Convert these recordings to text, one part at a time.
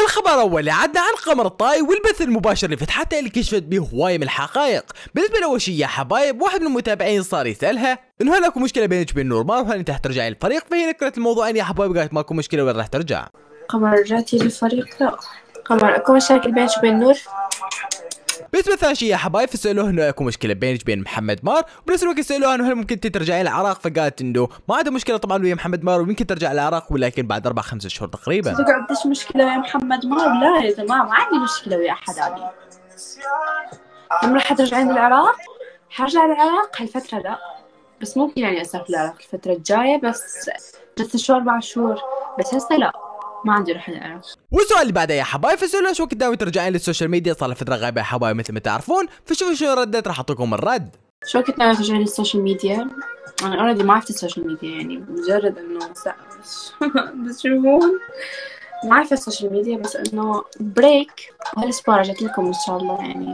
الخبر الاول عدنا عن قمر الطاي والبث المباشر اللي فتحته اللي كشفت به هوايه من الحقائق. بالنسبه لاول شيء يا حبايب، واحد من المتابعين صار يسالها انه هل اكو مشكله بينك وبين نورمار وهل انت راح ترجعي للفريق، فهي نكرت الموضوع يا حبايب قالت ماكو مشكله وين راح ترجع. قمر رجعتي للفريق؟ لا قمر اكو مشاكل بينك وبين نور. بالنسبه لثاني شيء يا حبايب، فسالوه انه اكو مشكله بينك وبين محمد مار، وبنفس الوقت سالوها انه هل ممكن ترجعي العراق، فقالت انه ما عندها مشكله طبعا ويا محمد مار ويمكن ترجع العراق ولكن بعد 4-5 شهور تقريبا. انت عندك مشكله ويا محمد مار؟ لا يا جماعه ما عندي مشكله ويا احد ثاني. لما راح ترجعين العراق؟ حرجع العراق هالفتره لا، بس ممكن يعني اسافر العراق الفتره الجايه، بس 3 شهور 4 شهور، بس هسه لا ما عندي روح العراق. والسؤال اللي بعده يا حبايب، فسألوها شو وقت ناوي ترجعين للسوشيال ميديا، صار لها فتره غايبه يا حبايب مثل ما تعرفون، فشوفوا شو ردت راح اعطيكم الرد. شو وقت ناوي ترجعين للسوشيال ميديا؟ انا اوريدي ما عرفت السوشيال ميديا، يعني مجرد انه بس شوفون ما عارفه السوشيال ميديا، بس انه بريك وهالاسبوع رجعت لكم ان شاء الله يعني،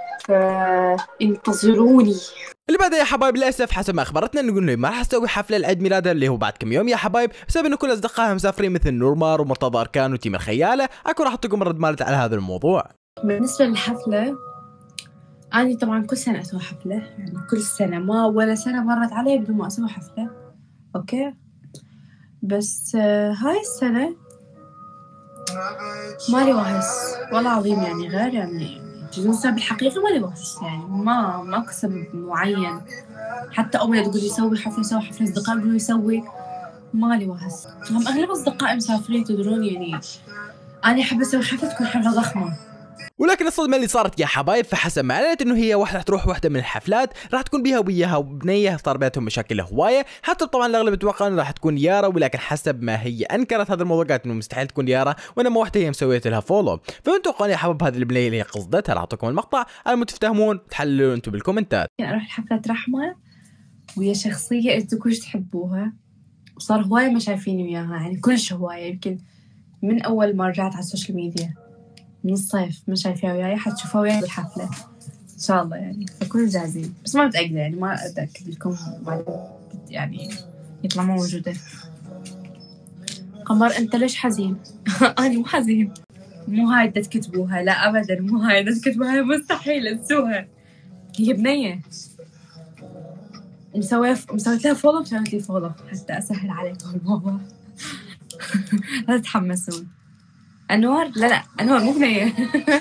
فانتظروني. اللي بعدها يا حبايب للاسف حسب ما اخبرتنا انه ما راح تسوي حفله لعيد ميلادها اللي هو بعد كم يوم يا حبايب، بسبب انه كل اصدقائها مسافرين مثل نورمار ومرتضى اركان وتيم الخياله. اكو راح اعطيكم الرد مالت على هذا الموضوع. بالنسبه للحفله، أنا طبعا كل سنه اسوي حفله، يعني كل سنه ما ولا سنه مرت علي بدون ما اسوي حفله، اوكي؟ بس هاي السنه مالي وهس والله عظيم، يعني غير يعني بدون سبب الحقيقي مالي وهس، يعني ماكو سبب معين. حتى أمي تقول لي سوي حفلة سوي حفلة، أصدقائي يقولوا يسوي، مالي وهس. هم أغلب أصدقائي مسافرين تدرون، يعني أنا أحب أسوي حفلة تكون حفلة ضخمة. ولكن الصدمه اللي صارت يا حبايب، فحسب ما اعلنت انه هي راح تروح واحده من الحفلات راح تكون بيها وياها وبنيه صار بينهم مشاكل هوايه، حتى طبعا الاغلب يتوقع انه راح تكون يارا، ولكن حسب ما هي انكرت هذا الموضوع قالت انه مستحيل تكون يارا وانما واحده هي مسويت لها فولو. فانتم توقعون يا حبايب هذه البنيه اللي هي قصدتها؟ راح اعطيكم المقطع على مود تفهمون تحللوا انتم بالكومنتات. يعني اروح حفله رحمه ويا شخصيه انتم كلش تحبوها، وصار هوايه ما شايفيني وياها، يعني كلش هوايه، يمكن من اول ما رجعت على السوشيال ميديا من الصيف ما شايفيها وياي، حتشوفها وياي بالحفلة إن شاء الله يعني، فكونوا جاهزين، بس ما متأكدة يعني ما أتأكد لكم بعدين يعني يطلع ما موجودة. قمر أنت ليش حزين؟ أنا مو حزين، مو هاي بدها تكتبوها، لا أبدا مو هاي بدها تكتبوها، مستحيل انسوها، هي بنية مسويت لها فولو، مسويت لي فولو حتى أسهل عليكم الموضوع. لا تتحمسون. أنور لا أنور مو بنية.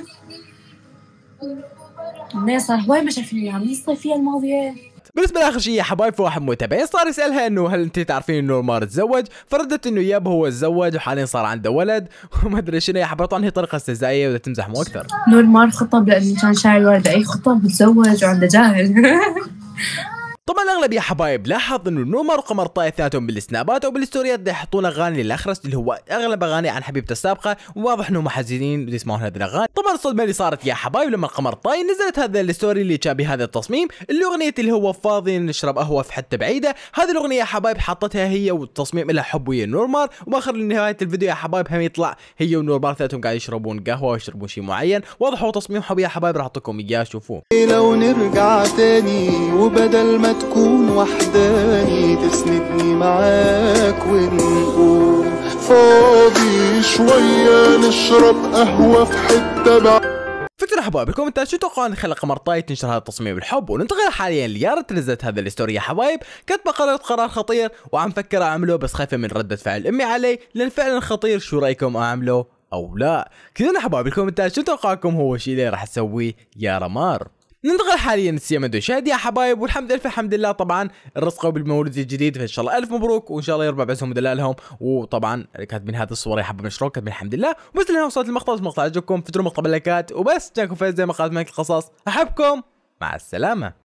بنية صار هواي ما شايفين وياها من الصيفية الماضية. بالنسبه لاخر شيء يا حبايب، فواحد متابعين صار يسالها انه هل انت تعرفين انه نورمار تزوج، فردت انه ياب هو تزوج وحاليا صار عنده ولد وما ادري شنو يا حبايب. طبعا هي طريقه استهزائيه وبدها تمزح مو اكثر. نورمار خطب لانه كان شايل ورده، اي خطب وتزوج وعنده جاهل. طبعا الاغلب يا حبايب لاحظ انه نورمار وقمر طاي اثنيناتهم بالسنابات او بالستوريات دا يحطون اغاني للاخرس اللي هو اغلب اغاني عن حبيبته السابقه، وواضح انهم حزينين بده يسمعون هذه الاغاني. طبعا الصدمه اللي صارت يا حبايب لما قمر طاي نزلت هذا الستوري اللي كان بهذا التصميم، الاغنيه اللي هو فاضي نشرب قهوه في حته بعيده. هذه الاغنيه يا حبايب حطتها هي والتصميم لها حب ويا نورمار، وباخر نهايه الفيديو يا حبايب هم يطلع هي ونورمار ثلاثهم قاعد يشربون قهوه ويشربون شيء معين، واضح هو تصميم حب يا حبايب، راح اعطيكم اياه شوفوه. لو نرجع تاني وبدل ما تكون وحداني تسندني معاك ونقول فاضي شوية نشرب قهوة في حتة بعيدة. فكرة حبايب بالكومنتات شو تتوقعون خلى قمر طاي تنشر هذا التصميم الحب. وننتقل حاليا ليارا نزلت هذا الستوري يا حبايب، كاتبه قرار خطير وعم فكر اعمله بس خايفه من ردة فعل امي علي لان فعلا خطير، شو رايكم اعمله او لا؟ كذا حبايب بالكومنتات شو توقعكم هو الشيء اللي راح تسويه يارا مار. ننتقل حاليا لسيما دوشاد يا حبايب، والحمد لله الحمد لله طبعا رزقوا بالمولود الجديد، فان شاء الله الف مبروك وان شاء الله يربع بعزهم ودلالهم. وطبعا كاتبين هذه الصور يا حبايب مشروع كاتبين الحمد لله. وبس لهنا وصلت المقطع، المقطع عجبكم فتروا مقطع بلايكات وبس. جاكم فايز زي ما قالت ملك القصص، احبكم مع السلامه.